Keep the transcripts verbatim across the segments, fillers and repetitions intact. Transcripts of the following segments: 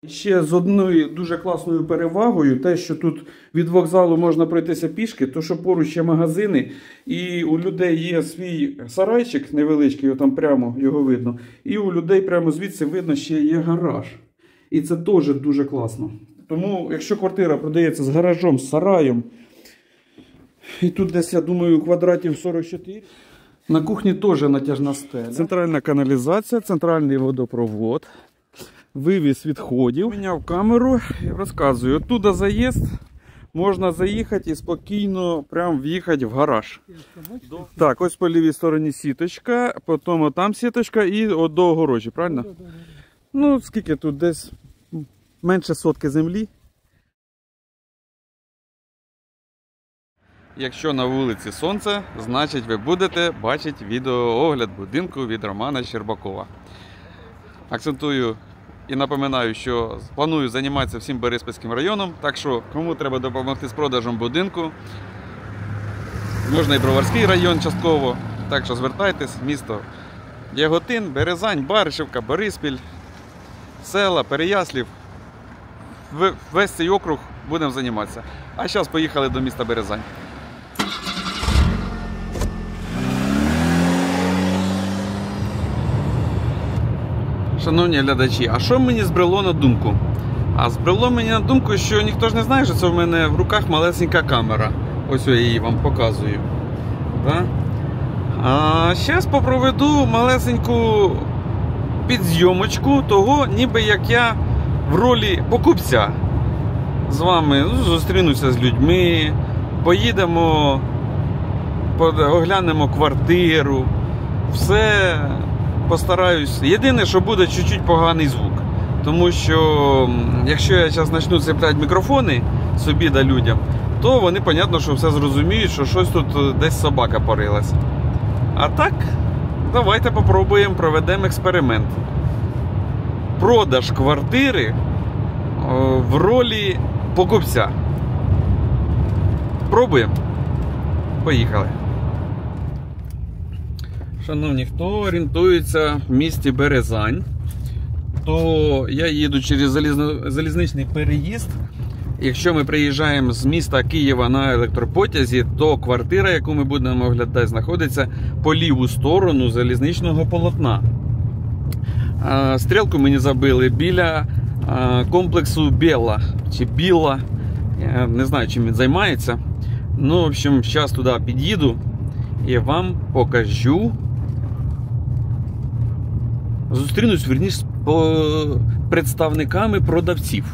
ще з одною дуже класною перевагою, те, що тут від вокзалу можна пройтися пішки, то що поруч ще магазини, і у людей є свій сарайчик невеличкий, там прямо його видно, і у людей прямо звідси видно ще є гараж. І це теж дуже класно. Тому, якщо квартира продається з гаражом, з сараєм, і тут десь, я думаю, квадратів сорок чотири, на кухні теж натяжна стеля. Центральна каналізація, центральний водопровод, вивіз відходів. Міняв камеру і розказую. Оттуда заїзд, можна заїхати і спокійно прям в'їхати в гараж. Так, ось по лівій стороні сіточка, потім там сіточка і от до огорожі, правильно? Ну, скільки тут десь менше сотки землі. Якщо на вулиці сонце, значить ви будете бачити відеоогляд будинку від Романа Щербакова. Акцентую і напоминаю, що планую займатися всім Бориспільським районом, так що кому треба допомогти з продажем будинку, можна і Броварський район частково, так що звертайтесь, місто Яготин, Березань, Баришівка, Бориспіль, села, Переяслів, весь цей округ будемо займатися. А зараз поїхали до міста Березань. Шановні глядачі, а що мені збрело на думку? А збрело мені на думку, що ніхто ж не знає, що це в мене в руках малесенька камера. Ось я її вам показую. Так? А зараз попроведу малесеньку підзйомочку того, ніби як я в ролі покупця. З вами ну, зустрінуся з людьми, поїдемо, оглянемо квартиру, все постараюсь. Єдине, що буде чуть-чуть поганий звук. Тому що, якщо я зараз почну цепляти мікрофони собі да людям, то вони, понятно, що все зрозуміють, що щось тут десь собака порилась. А так, давайте попробуємо, проведемо експеримент. Продаж квартири в ролі покупця. Пробуємо. Поїхали. Шановні, хто орієнтується в місті Березань, то я їду через залізно, залізничний переїзд. Якщо ми приїжджаємо з міста Києва на електропотязі, то квартира, яку ми будемо оглядати, знаходиться по ліву сторону залізничного полотна. Стрілку мені забили біля комплексу Біла, чи Біла, я не знаю, чим він займається. Ну, в общем, зараз туди під'їду і вам покажу. Зустрінусь, верніше, з представниками продавців.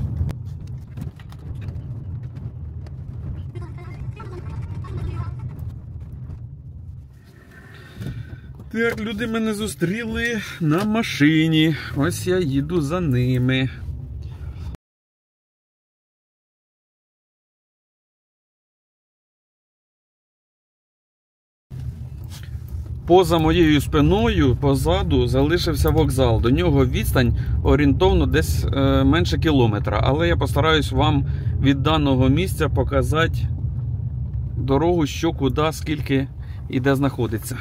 Так, люди мене зустріли на машині. Ось я їду за ними. Поза моєю спиною, позаду, залишився вокзал. До нього відстань орієнтовно десь е, менше кілометра. Але я постараюсь вам від даного місця показати дорогу, що, куди, скільки і де знаходиться.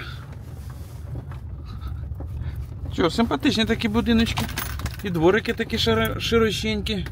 Що, симпатичні такі будиночки. І дворики такі широченькі.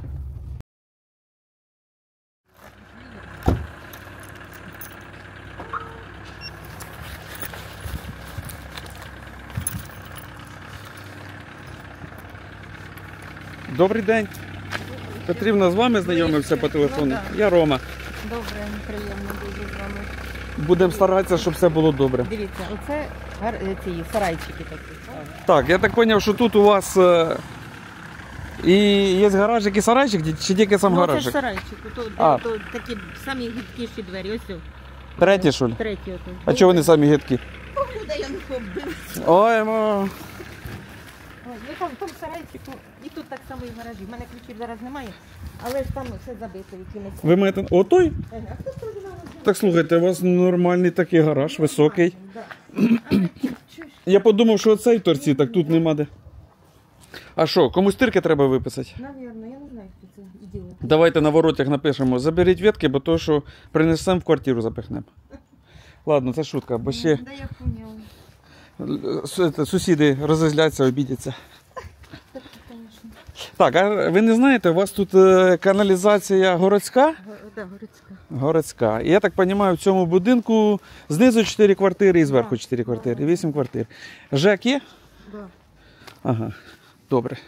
Добрий день. Петрівна з вами знайомився по телефону. Ну, да. Я Рома. Добре, приємно дуже з вами. Будемо старатися, щоб все було добре. Дивіться, оце гар... ці сарайчики такі. Так, я так зрозумів, що тут у вас е... і є гаражик і сарайчик, чи тільки сам ну, гаражик? Це ж сарайчик, то, а. то такі самі гидкіші двері, ось. Треті, що ли? Треті ото. А чого вони самі гидкі? Покуди я не побив. Ой, мо... Ну там, там сарайчику, і тут так само і в гаражі. У мене ключів зараз немає, але ж там все забито якимось. Ви маєте... Отой? Ага, тут теж немає. Так, слухайте, у вас нормальний такий гараж, високий. Да. Але, чуєш? Я подумав, що оцей торці, так тут нема де. А що, комусь тирки треба виписати? Навірно, я не знаю, хто це ідіот. Давайте на воротях напишемо, заберіть ветки, бо то, що принесемо в квартиру запихнемо. Ладно, це шутка, бо ще Да я поняла. сусіди розозляться, обідяться. Так, а ви не знаєте, у вас тут е, каналізація городська? Да, городська. Городська. І я так розумію, в цьому будинку знизу чотири квартири і зверху чотири квартири, вісім квартир. ЖЕК є? Да. Ага, добре.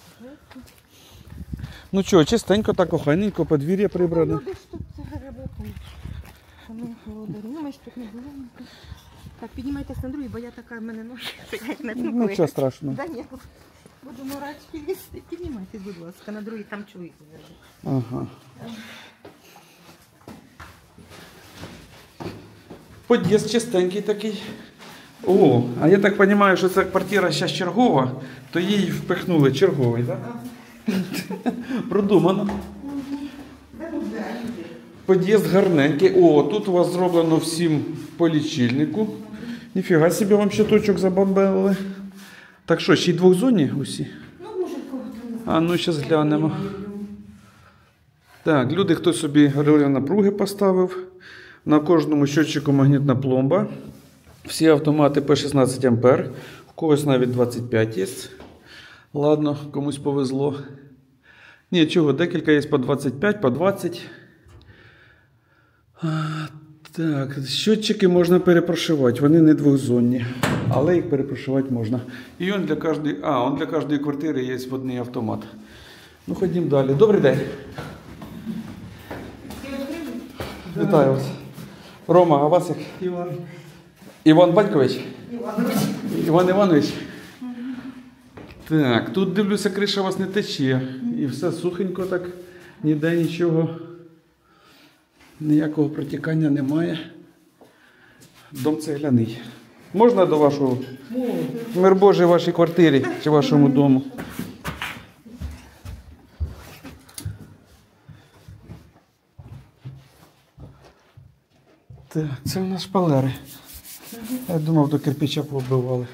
Ну що, чистенько, так охайненько, подвір'я прибране. Люди ж тут працюють. Ми володарі. Ну, ми ж тут не були. Так, піднімайтеся на другий, бо я така в мене ножка. Ну, нічого страшного. Да ні, буду мурачки лізти. Піднімайтесь, будь ласка, на другий, там чоловік лежить. Ага. Під'їзд чистенький такий. О, а я так розумію, що ця квартира зараз чергова, то їй впихнули черговий, так? Продумано. Під'їзд гарненький. О, тут у вас зроблено всім по лічильнику. Ніфіга собі вам ще точок забомбили. Так що, ще й двохзонні усі? Ну, може, кого там. А ну, зараз глянемо. Так, люди, хто собі реле напруги поставив. На кожному щотчику магнітна пломба. Всі автомати по шістнадцять ампер. В когось навіть двадцять п'ять є. Ладно, комусь повезло. Ні, чого, декілька є по двадцять п'ять, по двадцять. А, так, щотчики можна перепрошивати. Вони не двохзонні. Але їх перепрошивати можна. І он для кожної, а, он для кожної квартири є водний автомат. Ну, ходімо далі. Добрий день. Вітаю вас. Рома, а вас як? Іван. Іван Батькович? Іванович. Іван Іванович? Угу. Так, тут дивлюся, криша у вас не тече. І все сухенько так, ніде нічого, ніякого протікання немає. Дом цегляний. Можна до вашого? Мир Божий в вашій квартирі чи вашому дому? Так, це у нас шпалери. Я думав, до кирпича побивали.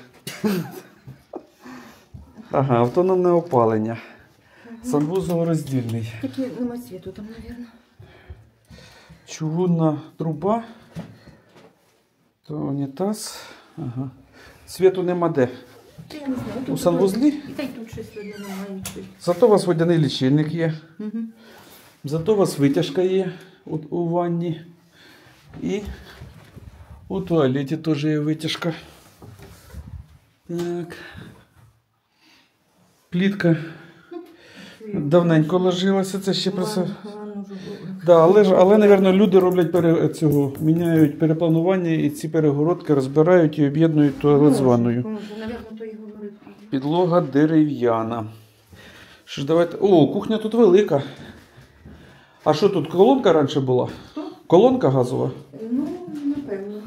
Ага, автономне опалення. Санвузол роздільний. Такі нема світу там, мабуть. Чугунна труба. То унітаз. Ага. Світу нема де. Я не знаю. У санвузлі? І та й тут щось води немає нічого. Зато у вас водяний лічильник є. Угу. Зато у вас витяжка є у, у ванні. І у туалеті теж є витяжка. Так. Плітка давненько ложилася, це ще про це. Да, але, ж, але, напевно, люди роблять пере, цього, міняють перепланування і ці перегородки розбирають і об'єднують туалет з ванною. Підлога дерев'яна. Що ж, давайте. О, кухня тут велика. А що тут, колонка раніше була? Хто? Колонка газова? Ну, напевно.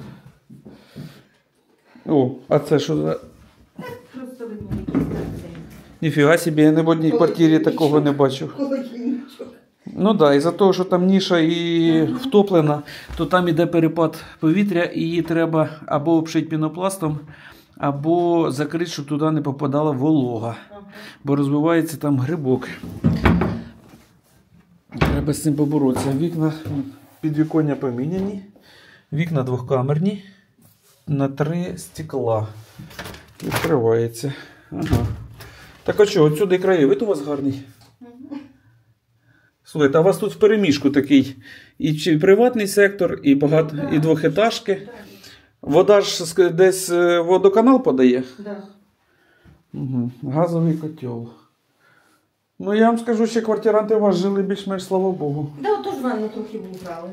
О, а це що за... Просто видно, якісь Ніфіга собі, я ні в одній квартирі такого не бачу. Ну так, да, із-за того, що там ніша і втоплена, то там іде перепад повітря і її треба або обшити пінопластом, або закрити, щоб туди не попадала волога. Бо розвивається там грибок. Треба з цим поборотися. Вікна, підвіконня поміняні, вікна двохкамерні, на три стекла. Відкривається. Ага. Так а що, отсюди краєвид у вас гарний? Слухайте, а у вас тут в переміжку такий і чи приватний сектор, і багато, і двохетажки. Вода ж десь водоканал подає? Да. Угу. Газовий котел. Ну я вам скажу, що квартиранти у вас жили більш-менш, слава Богу. Да, отож ванну трохи вбрали.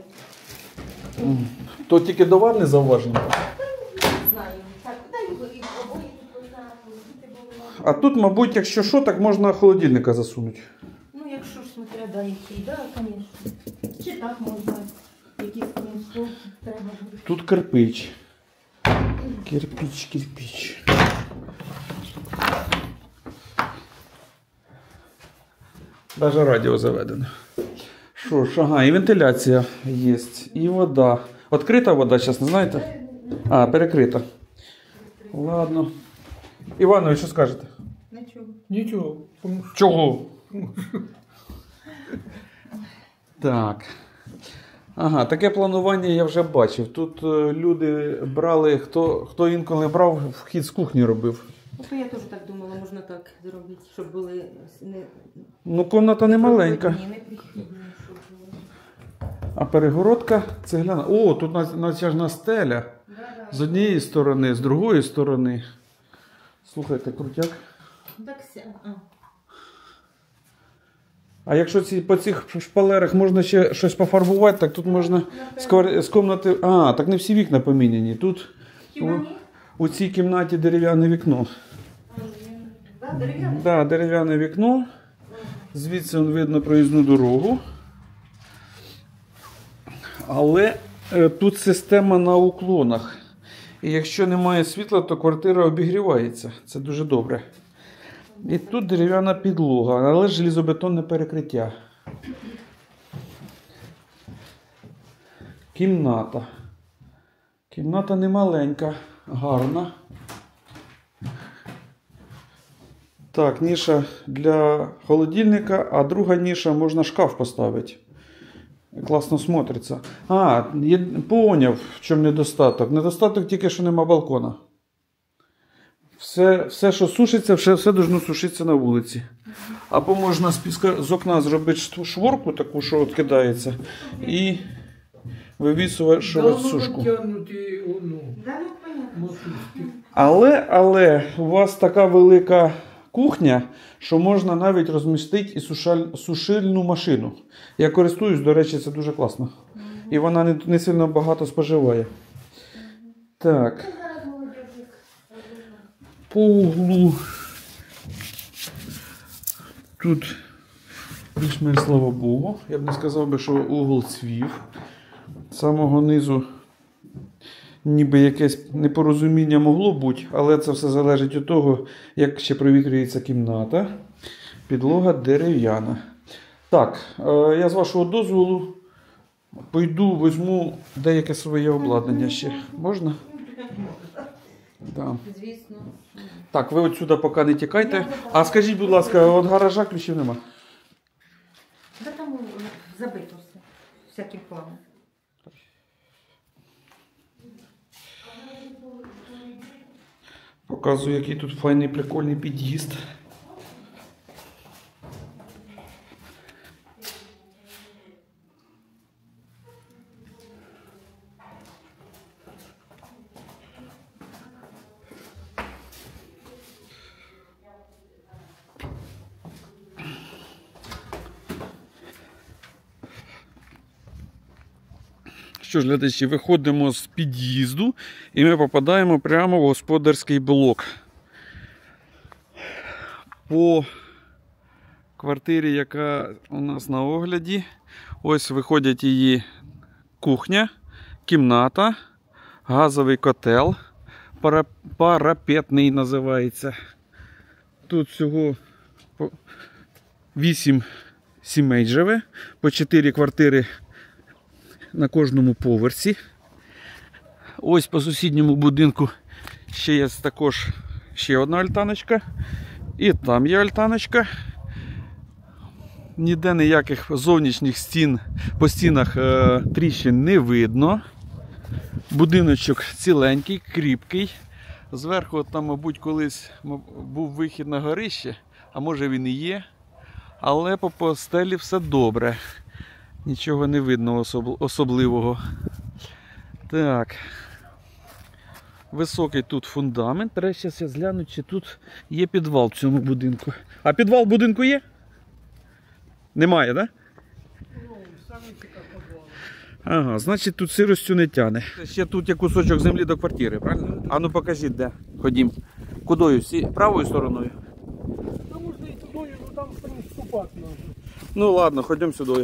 То тільки до ванни зауваження? Не знаю. Так, дай його і обоє тут поставили. А тут, мабуть, якщо що, так можна холодильника засунути. Ну, якщо ж смотря, да, який, да, звісно. Чи так можна, якісь стол треба буде. Тут кирпич. Кирпич, кирпич. Даже радіо заведено. Що ж, ага, і вентиляція є, і вода. Відкрита вода, зараз не знаєте? А, перекрита. Ладно. Іванович, що скажете? Нічого. Нічого. Чого? Так. Ага, таке планування я вже бачив. Тут е, люди брали, хто, хто інколи брав, вхід з кухні робив. Ото я теж так думала, можна так зробити, щоб були не... Ну, кімната не маленька. Ні, не прихідні, щоб були. А перегородка цегляна. О, тут натяжна стеля. Да-да. З однієї сторони, з другої сторони. Слухайте, крутяк. Так, ся- а. А якщо ці, по цих шпалерах можна ще щось пофарбувати, так тут можна з, квар... з кімнати... А, так не всі вікна поміняні. Тут у, у цій кімнаті дерев'яне вікно. Да, дерев'яне? Да, дерев'яне вікно. Звідси он видно проїзну дорогу. Але е, тут система на уклонах. І якщо немає світла, то квартира обігрівається. Це дуже добре. І тут дерев'яна підлога, але железобетонне перекриття. Кімната. Кімната не маленька, гарна. Так, ніша для холодильника, а друга ніша можна шкаф поставити. Класно смотриться. А, я поняв, в чому недостаток. Недостаток тільки, що нема балкона. Все, все що сушиться, все, все должно сушитися на вулиці. Або можна з, піска, з окна зробити шворку таку, що відкидається, і вивісувати сушку. Але, але у вас така велика кухня, що можна навіть розмістити і сушаль, сушильну машину. Я користуюсь, до речі, це дуже класно. І вона не, не сильно багато споживає. Так. По углу тут більш-менш, слава Богу. Я б не сказав би, що угол цвів. З самого низу ніби якесь непорозуміння могло бути, але це все залежить від того, як ще провітрюється кімната. Підлога дерев'яна. Так, я з вашого дозволу пойду, візьму деяке своє обладнання ще. Можна? Да. Звісно. Так, ви отсюди поки не тікайте. А скажіть, будь ласка, від гаража ключів нема? Да там забито все. Всяким планом. Показую, який тут файний, прикольний під'їзд. Що ж, глядачі, виходимо з під'їзду і ми попадаємо прямо в господарський блок. По квартирі, яка у нас на огляді, ось виходять її кухня, кімната, газовий котел, парапетний називається. Тут всього вісім сімей живе, по чотири квартири на кожному поверсі. Ось по сусідньому будинку ще є також ще одна альтаночка. І там є альтаночка. Ніде ніяких зовнішніх стін, по стінах е, тріщин не видно. Будиночок ціленький, кріпкий. Зверху там, мабуть, колись був вихід на горище, а може він і є. Але по постелі все добре. Нічого не видно особ... особливого. Так. Високий тут фундамент. Треба зараз я згляну, чи тут є підвал в цьому будинку. А підвал в будинку є? Немає, так? Ну, саме цікаво підвал. Ага, значить тут сиростю не тяне. Ще тут є кусочок землі до квартири, правильно? А ну покажіть, де. Ходім. Кудою? Сі... Правою стороною? Там можна і туди, ну там ступати треба. Ну ладно, ходімо сюди.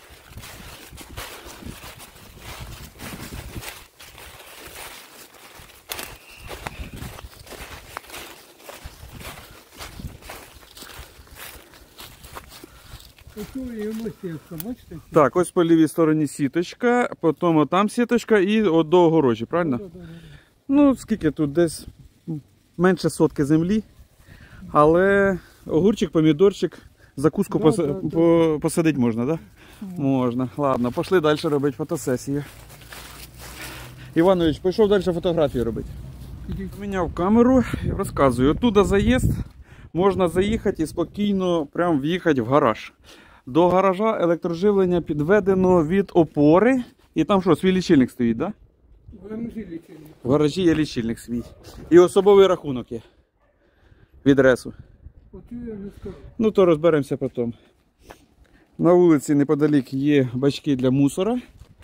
Ось і воно сітка, бачите? Так, ось по лівій стороні сіточка, потім там сіточка і от до огорожі, правильно? Да-да-да. Ну, скільки тут? Десь менше сотки землі, але огурчик, помідорчик, закуску Да, пос... да, да. по... посадити можна, так? Да? Можна. Ладно, пішли далі робити фотосесію. Іванович, пішов далі фотографію робити. Міняв камеру і розказую. Оттуда заїзд, можна заїхати і спокійно прям в'їхати в гараж. До гаража електроживлення підведено від опори. І там що, свій лічильник стоїть, так? Да? В гаражі є лічильник свій. І особовий рахунок є. Від ресу. Ну то розберемося потім. На вулиці неподалік є бачки для мусора.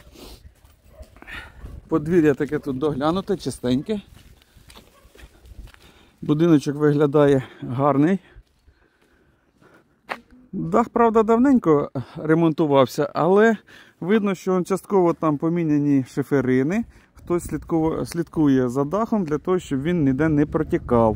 Подвір'я таке тут доглянуте, чистеньке. Будиночок виглядає гарний. Дах, правда, давненько ремонтувався, але видно, що частково там поміняні шиферини. Хтось слідкує за дахом для того, щоб він ніде не протікав.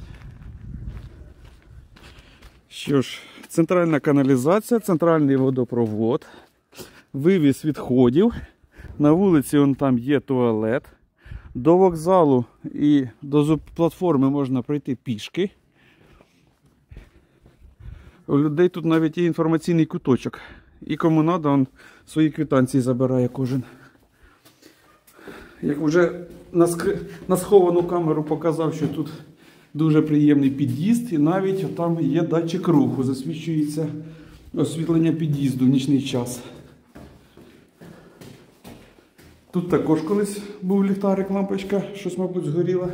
Що ж, центральна каналізація, центральний водопровод, вивіз відходів. На вулиці вон там є туалет. До вокзалу і до платформи можна пройти пішки. У людей тут навіть є інформаційний куточок. І кому треба, він свої квитанції забирає кожен. Як вже на, скр... на сховану камеру показав, що тут дуже приємний під'їзд. І навіть там є датчик руху. Засвічується освітлення під'їзду в нічний час. Тут також колись був ліхтарик, лампочка, щось, мабуть, згоріло.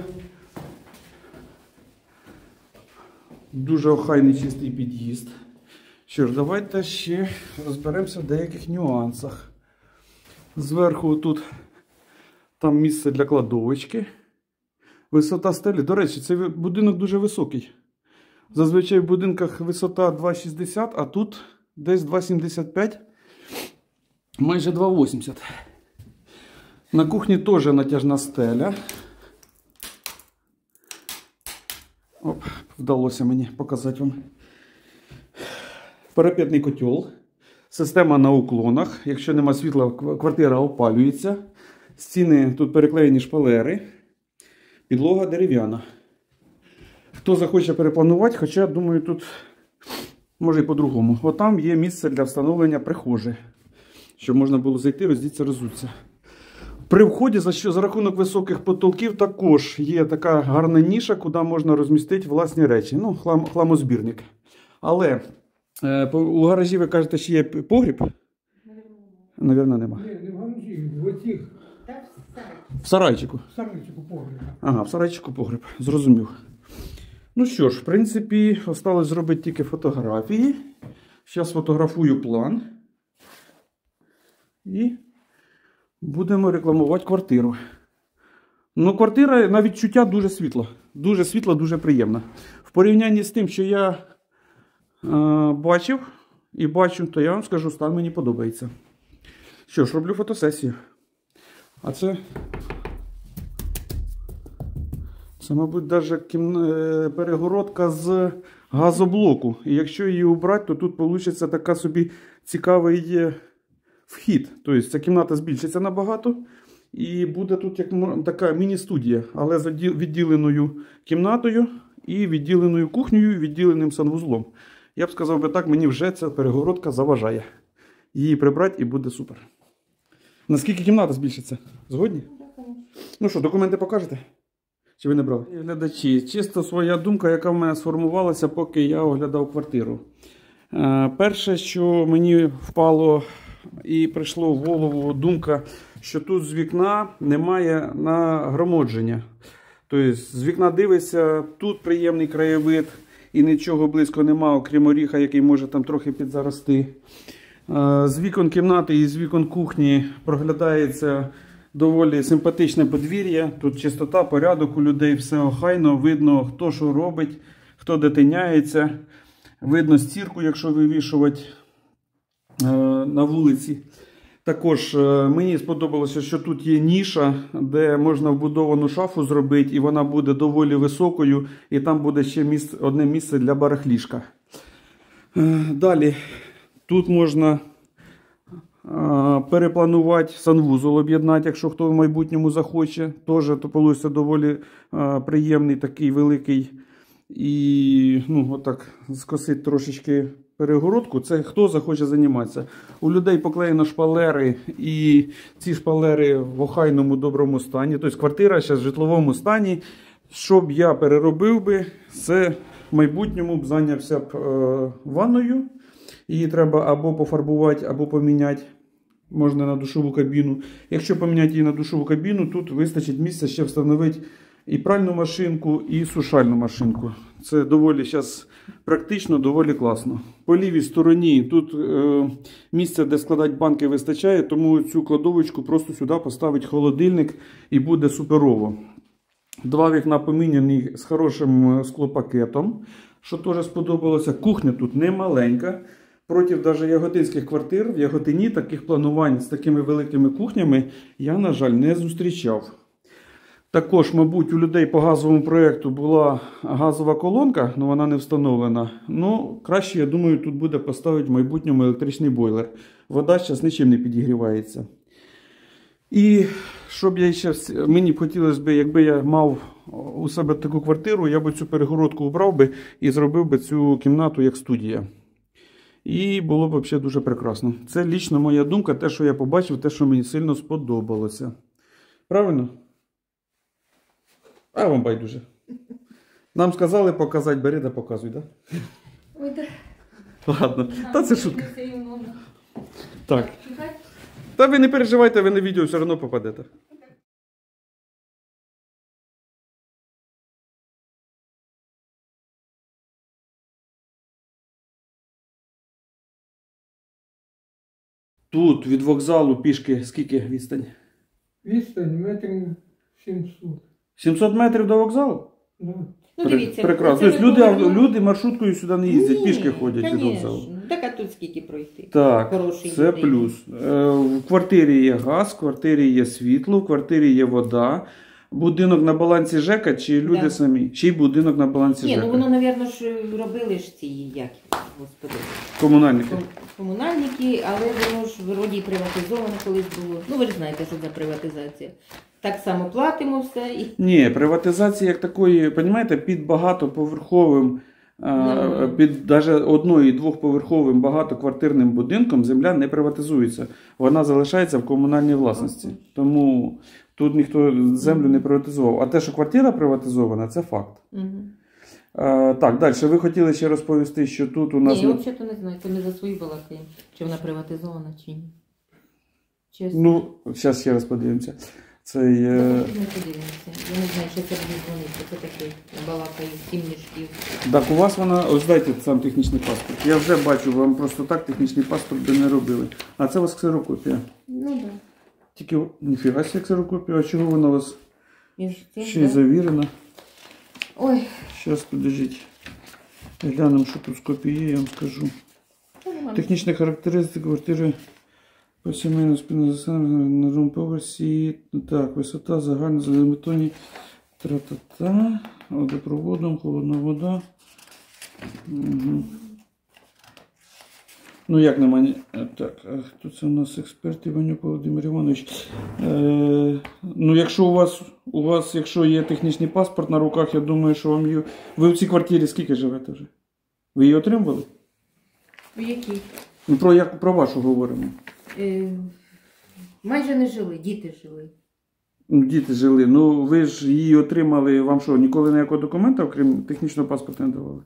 Дуже охайний чистий під'їзд. Що ж, давайте ще розберемося в деяких нюансах. Зверху тут там місце для кладовочки. Висота стелі. До речі, цей будинок дуже високий. Зазвичай в будинках висота два шістдесят, а тут десь два сімдесят п'ять, майже два вісімдесят. На кухні теж натяжна стеля. Оп, вдалося мені показати вам. Парапетний котел. Система на уклонах. Якщо нема світла, квартира опалюється. Стіни тут переклеєні шпалери. Підлога дерев'яна. Хто захоче перепланувати, хоча, думаю, тут може і по-другому. Отам є місце для встановлення прихожі. Щоб можна було зайти, роздіться, розуться. При вході за, що, за рахунок високих потолків також є така гарна ніша, куди можна розмістити власні речі. Ну, хлам, хламозбірник. Але е, у гаражі, ви кажете, що є погріб? Навірно, нема. Ні, не в гаражі, в оцих. В сарайчику. В сарайчику погріб. Ага, в сарайчику погріб. Зрозумів. Ну що ж, в принципі, осталось зробити тільки фотографії. Зараз фотографую план. І будемо рекламувати квартиру. Ну, квартира на відчуття дуже світла. Дуже світла, дуже приємна. В порівнянні з тим, що я е, бачив і бачу, то я вам скажу, стан мені подобається. Що ж, роблю фотосесію. А це, це мабуть, навіть кімна... перегородка з газоблоку. І якщо її убрати, то тут вийде така собі цікавий вхід. Тобто ця кімната збільшиться набагато. І буде тут як така міні-студія, але з відділеною кімнатою і відділеною кухнею, і відділеним санвузлом. Я б сказав би так, мені вже ця перегородка заважає. Її прибрати і буде супер. Наскільки кімната збільшиться? Згодні? Ну що, документи покажете? Чи ви не брали? Глядачі, чисто своя думка, яка в мене сформувалася, поки я оглядав квартиру. Е, перше, що мені впало і прийшло в голову думка, що тут з вікна немає нагромадження. Тобто з вікна дивишся, тут приємний краєвид і нічого близько нема, окрім оріха, який може там трохи підзарости. З вікон кімнати і з вікон кухні проглядається доволі симпатичне подвір'я. Тут чистота, порядок у людей, все охайно, видно, хто що робить, хто де тиняється. Видно стірку, якщо вивішувати на вулиці. Також мені сподобалося, що тут є ніша, де можна вбудовану шафу зробити, і вона буде доволі високою, і там буде ще місце, одне місце для барахлішка. Далі, тут можна перепланувати санвузол, об'єднати, якщо хто в майбутньому захоче. Теж то вийде доволі приємний, такий великий. І, ну, отак, скосити трошечки перегородку, це хто захоче займатися. У людей поклеєно шпалери, і ці шпалери в охайному доброму стані. Тобто квартира зараз в житловому стані. Щоб я переробив би, це в майбутньому б зайнявся б е, ванною. Її треба або пофарбувати, або поміняти. Можна на душову кабіну. Якщо поміняти її на душову кабіну, тут вистачить місця ще встановити і пральну машинку, і сушальну машинку. Це доволі зараз практично, доволі класно. По лівій стороні тут е, місця, де складати банки, вистачає, тому цю кладовочку просто сюди поставить холодильник і буде суперово. Два вікна поміняні з хорошим склопакетом, що теж сподобалося. Кухня тут не маленька. Проти навіть яготинських квартир, в Яготині таких планувань з такими великими кухнями я, на жаль, не зустрічав. Також, мабуть, у людей по газовому проєкту була газова колонка, але вона не встановлена. Ну, краще, я думаю, тут буде поставити в майбутньому електричний бойлер. Вода зараз нічим не підігрівається. І щоб я ще, мені б хотілося б, якби я мав у себе таку квартиру, я б цю перегородку убрав би і зробив би цю кімнату як студія. І було б взагалі дуже прекрасно. Це лічно моя думка, те, що я побачив, те, що мені сильно сподобалося. Правильно? А вам байдуже. Нам сказали показати, бери та показуй, так? Да? Ой, да. Ладно, та це шутка. Так. Та ви не переживайте, ви на відео все одно попадете. Тут від вокзалу пішки скільки відстань? Відстань метрів сімсот. сімсот метрів до вокзалу? Да. Ну, дивіться, прекрасно. це Тобто люди, повернули. люди маршруткою сюди не їздять, Ні, пішки ходять від конечно. вокзалу. Так, а тут скільки пройти? Так, Хороший це людей. плюс. Е, В квартирі є газ, в квартирі є світло, в квартирі є вода. Будинок на балансі ЖЕКа чи люди Да. самі? Чи й будинок на балансі Ні, ЖЕКа? ну воно, мабуть, ж робили ж ці, як, господи, Комунальники. ком- комунальники, але воно ж вроді і приватизовано колись було. Ну, ви ж знаєте, що за приватизація. Так само платимо все і... Ні, приватизації як такої, розумієте, під багатоповерховим, Да. е, під навіть одно- і двохповерховим багатоквартирним будинком земля не приватизується. Вона залишається в комунальній власності. Ага. Тому тут ніхто землю не приватизував. А те, що квартира приватизована, це факт. Угу. Е, так, далі. Ви хотіли ще розповісти, що тут у нас... Ні, я взагалі не знаю, це ми за свої балакаємо, чи вона приватизована, чи ні. Чесно. Ну, зараз ще раз подивимося. Цей, е, Ми подивимося. Я не знаю, що це буде дзвонити. Це таке балакає, сім мішків. Так, у вас вона, ось дайте сам технічний паспорт. Я вже бачу, вам просто так технічний паспорт би не робили. А це у вас ксерокопія. Ну так. Да. Тільки, ніфіга себе ксерокопія, а чого вона у вас Він цим, ще й да? завірена? Ой, Зараз, подождіть. Глянемо, що тут з копією, я вам скажу. що нема? Технічні характеристики квартири по сімейному спільному заселенню на другому поверсі. Так, висота, загальна, залімітоні. Тра-та-та. Водопроводом, холодна вода. Угу. Ну, як нема... ні- Так, а хто це у нас експерт Іванюк Володимир Іванович? Е, ну, якщо у вас, у вас, якщо є технічний паспорт на руках, я думаю, що вам її... Ви в цій квартирі скільки живете вже? Ви її отримували? У якій? Ну, про, як, про вашу говоримо. Е, майже не жили, діти жили. Ну, діти жили. Ну, ви ж її отримали, вам що, ніколи ніякого документа, окрім технічного паспорта, не давали?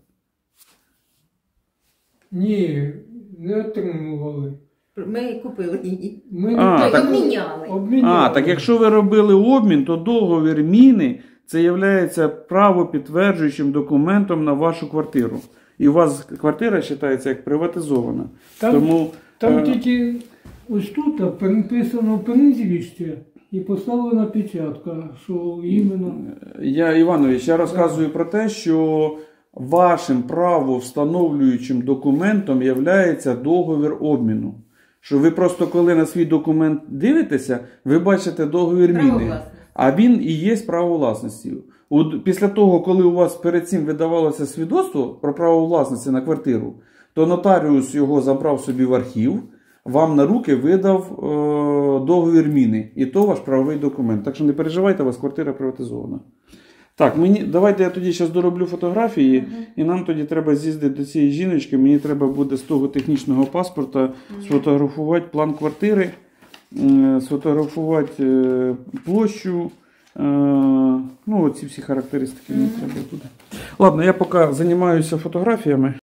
Ні, не отримували. Ми купили її. Ми А, Ой, так- обміняли. обміняли. А, так якщо ви робили обмін, то договір міни це є правопідтверджуючим документом на вашу квартиру. І у вас квартира вважається як приватизована. Там, Тому там е, тільки ось тут переписано прізвище і поставлена печатка, що іменно. я, Іванович, я розказую про те, що вашим правовстановлюючим документом є договір обміну. Що ви просто коли на свій документ дивитеся, ви бачите договір Право міни. власності. А він і є право власності. От після того, коли у вас перед цим видавалося свідоцтво про право власності на квартиру, то нотаріус його забрав собі в архів, вам на руки видав е, договір міни. І то ваш правовий документ. Так що не переживайте, у вас квартира приватизована. Так, мені, давайте я тоді зараз дороблю фотографії, Мгм. і нам тоді треба з'їздити до цієї жіночки. Мені треба буде з того технічного паспорта сфотографувати план квартири, е, сфотографувати е, площу. е, Ну, оці всі характеристики мені треба буде. Ладно, я поки займаюся фотографіями.